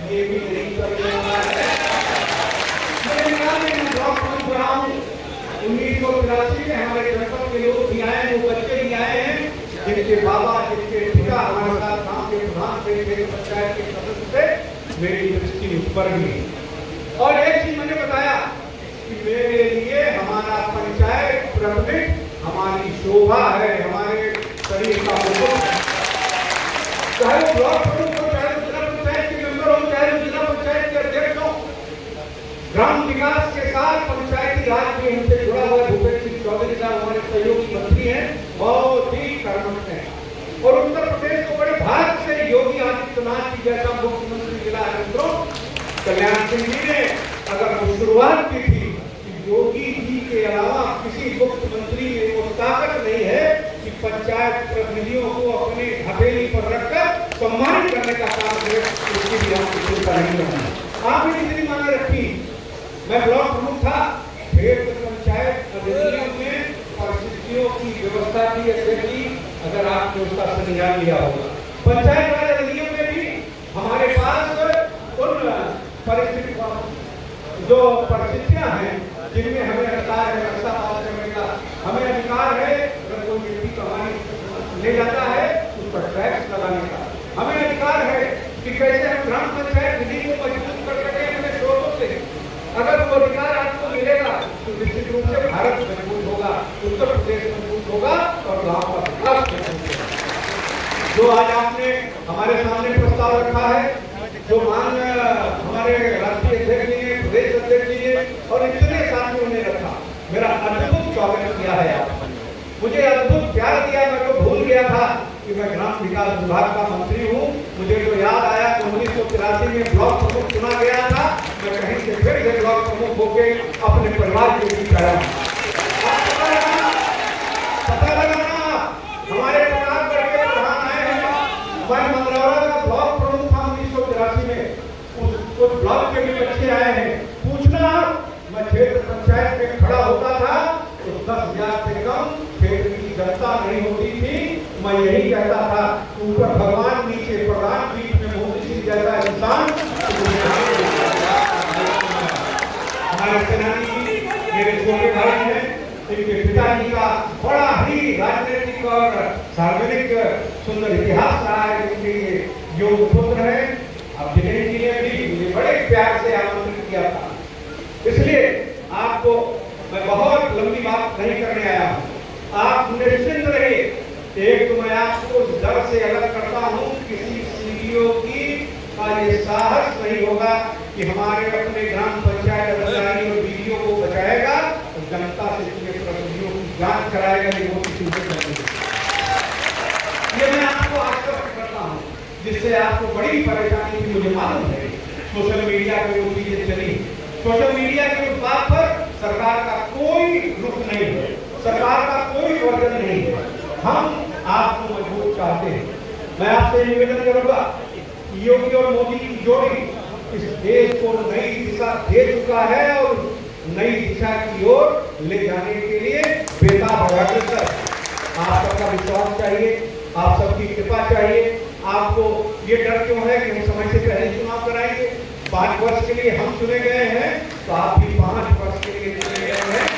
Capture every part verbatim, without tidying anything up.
ये भी नहीं करने वाला है। मैंने कहा मैं ब्लॉक प्रमुख रहा हूँ। उन्नीस सौ तिरासी में हमारे जनपद के लोग भी आए हैं, वो बच्चे भी आए हैं जिनके बाबा जिनके पिता हमारे साथ गाँव के प्रधान थे, मेरे पंचायत के सदस्य थे, मेरी दृष्टि ऊपर भी। और एक चीज मैंने बताया कि मेरे लिए हमारा पंचायत प्रमुख हमारी शोभा है, हमारे शरीर का मुकुट है। चाहे वो ब्लॉक प्रमुख हो, चाहे जिला पंचायत के मेंबर हो, चाहे जिला पंचायत के अध्यक्ष हो, ग्राम विकास के साथ पंचायती राज भी हमसे जुड़ा हुआ है। भूपेश सिंह चौधरी साहब हमारे सहयोगी मंत्री हैं, बहुत ही कर्मठ हैं। और उत्तर प्रदेश को बड़े भाग से योगी आदित्यनाथ जी जैसा मुख्यमंत्री मिला है। मित्रों, कल्याण सिंह जी ने अगर वो शुरुआत की थी कि योगी जी के अलावा किसी मुख्यमंत्री में वो ताकत नहीं है कि पंचायत प्रतिनिधियों को अपने हथेली पर रखकर सम्मानित करने का काम करे, उसकी भी हम चिंता नहीं करना। आपने इतनी मांग रखी, मैं ब्लॉक प्रमुख था, फिर पंचायत अधिनियम में परिस्थितियों की व्यवस्था की अध्यक्षी, अगर आपने उसका संज्ञान लिया होगा। पंचायत राज अधिनियम में भी हमारे पास उन परिस्थिति जो परिस्थितियां हैं जिनमें हमें अधिकार है रक्षा पास करने का, हमें अधिकार है अगर कोई व्यक्ति कमाई ले जाता है उस पर टैक्स लगाने का, हमें अधिकार है कि कैसे हम ग्राम पंचायत निधि को मजबूत कर सके अपने स्रोतों से। अगर वो अधिकार आपको मिलेगा तो निश्चित रूप से भारत मजबूत होगा, उत्तर प्रदेश मजबूत होगा और गांव का विकास मजबूत होगा। जो आज आपने हमारे सामने प्रस्ताव रखा है, जो मान हमारे राष्ट्रीय अध्यक्ष जी ने, प्रदेश अध्यक्ष जी ने और इतने साथियों ने रखा, मेरा अद्भुत स्वागत किया है आपने, मुझे अद्भुत प्यार दिया। मैं तो भूल गया था कि मैं ग्राम विकास विभाग का मंत्री हूँ। मुझे तो याद आया कि उन्नीस सौ तिरासी में ब्लॉक प्रमुख चुना गया था, मैं कहीं से फिर से ब्लॉक प्रमुख होके अपने परिवार के बीच आया। पता लगा ना, हमारे प्रतापगढ़ के प्रधान आए हैं, मैं मंगरौला का ब्लॉक प्रमुख था उन्नीस सौ तिरासी में, उस, उस ब्लॉक के भी बच्चे आए हैं। पूछना, मैं क्षेत्र पंचायत में खड़ा होता था तो दस हजार से कम क्षेत्र की जनता नहीं होती थी। मैं यही कहता था, ऊपर भगवान नीचे प्रधान, बीच में मोदी जी जैसा इंसान। हमारे सेनानी जी मेरे छोटे भाई हैं, इनके पिताजी का बड़ा ही राजनीतिक और सार्वजनिक सुंदर इतिहास रहा है, इनके ये योग पुत्र है। अब दिनेश जी ने भी मुझे बड़े प्यार से आमंत्रित किया था, इसलिए आपको मैं बहुत लंबी बात नहीं करने आया हूँ। आप निश्चिंत रहिए, एक तो मैं आपको डर से अलग करता हूँ, किसी सीडीओ की का ये साहस नहीं होगा कि हमारे अपने ग्राम पंचायत अधिकारी और बीडीओ को बचाएगा और जनता से पूरे प्रतिनिधियों की जांच कराएगा, ये वो किसी से नहीं। ये मैं आपको आश्वस्त करता हूँ, जिससे आपको बड़ी परेशानी की मुझे मालूम है। सोशल मीडिया पे वो चीजें चली, सोशल मीडिया के उस बात पर सरकार का कोई रुख नहीं है, सरकार का कोई वर्जन नहीं है। हम आपको मजबूत चाहते हैं। मैं आपसे निवेदन करूंगा, योगी और मोदी की जोड़ी इस देश को नई दिशा दे चुका है और नई दिशा की ओर ले जाने के लिए बेताब है। आप सबका विश्वास चाहिए, आप सबकी कृपा चाहिए। आपको ये डर क्यों है कि हम समय से पहले चुनाव कराएंगे? पांच वर्ष के लिए हम चुने गए हैं, तो आप भी पांच वर्ष के लिए चुने गए हैं।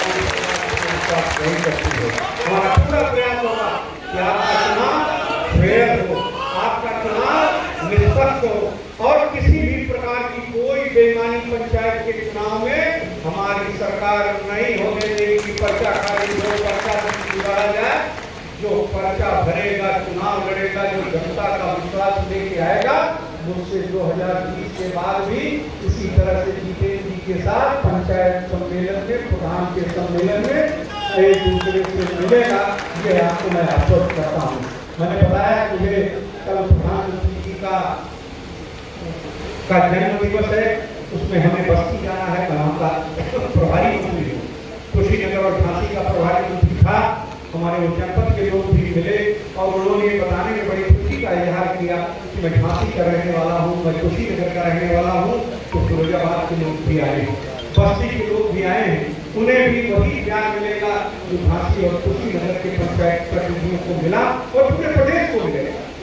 हमारा पूरा प्रयास होगा कि आपका चुनाव फेयर हो, आपका चुनाव निष्पक्ष हो और किसी भी प्रकार की कोई बेईमानी पंचायत के चुनाव में हमारी सरकार नहीं होने देगी। पर्चा खाली हो, पर्चा बिगाड़ा जाए, जो पर्चा भरेगा, चुनाव लड़ेगा, जो जनता का विश्वास लेके आएगा, मुझसे दो हजार बीस के बाद भी इसी तरह से जितेंद्र जी के साथ पंचायत सम्मेलन में, प्रधान के सम्मेलन में एक दूसरे से मिलेगा। ये आपको मैं आश्वस्त करता हूँ। मैंने बताया कि मुझे कल प्रधानमंत्री जी का का जन्म दिवस है, उसमें हमें बस्ती जाना है। गाँव का प्रभारी मंत्री हूँ, कुशीनगर और झांसी का प्रभारी मंत्री था। हमारे जनपद के लोग भी मिले और उन्होंने बताने में बड़ी खुशी का इजहार किया कि मैं झांसी का रहने वाला हूँ, मैं कुशीनगर का रहने वाला हूँ। तो फिरोजाबाद के लोग भी आए, बस्ती के लोग भी आए हैं, उन्हें भी वही ज्ञान मिलेगा जो झांसी और कुशीनगर के पंचायत प्रतिनिधियों को मिला और पूरे प्रदेश को मिलेगा।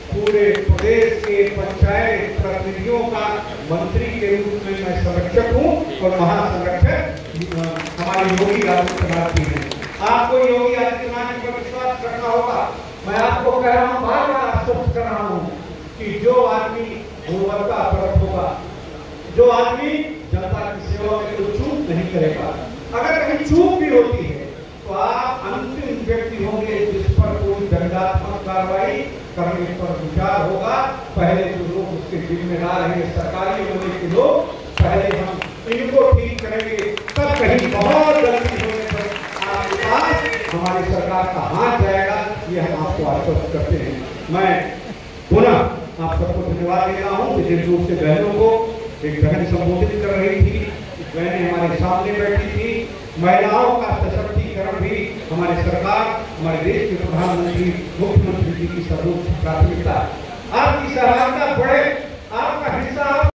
पूरे प्रदेश के पंचायत प्रतिनिधियों का मंत्री के रूप में मैं संरक्षक हूँ और महासंरक्षक हमारे योगी आदित्यनाथ जी हैं। आपको योगी आदित्यनाथ जी पर विश्वास करना होगा। मैं आपको कह रहा हूँ, बार बार आश्वस्त कर रहा हूँ कि जो आदमी गुणवत्ता परक होगा, जो आदमी जनता की सेवा में कोई चूक नहीं करेगा, अगर कहीं चूक भी होती है तो आप अंतिम व्यक्ति होंगे जिस पर कोई दंडात्मक कार्रवाई करने पर विचार होगा। पहले जो लोग उसके जिम्मेदार हैं, सरकारी होने के लोग, पहले हम इनको ठीक करेंगे, तब कहीं बहुत गलती होने पर आपके पास हमारी सरकार का हाथ जाएगा, ये हम आपको आश्वस्त करते हैं। मैं पुनः आप सबको धन्यवाद दे रहा हूँ। विशेष रूप से बहनों को, एक बहन संबोधित कर रही थी, बहनें हमारे सामने बैठी थी। महिलाओं का सशक्तिकरण भी हमारी सरकार, हमारे देश के प्रधानमंत्री, मुख्यमंत्री जी की सर्वोच्च प्राथमिकता। आपकी सहभागिता बढ़े, आपका हिस्सा